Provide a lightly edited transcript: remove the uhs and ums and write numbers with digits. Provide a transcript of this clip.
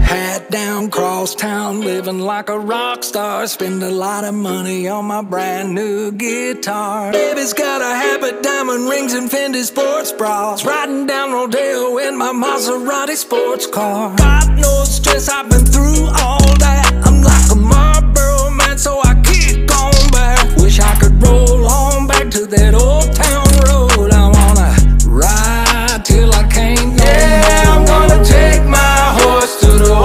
Hat down, cross town, living like a rock star. Spend a lot of money on my brand new guitar. Baby's got a habit, diamond rings and Fendi sports bras. Riding down Rodeo in my Maserati sports car. Got no stress, I've been through all that. I'm like a